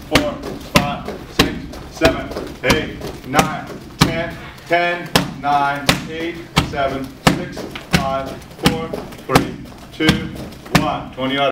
4, 5, 6, 7, 8, 9, 10, 10, 9, 8, 7, 6, 5, 4, 3, 2, 1. 20 yards.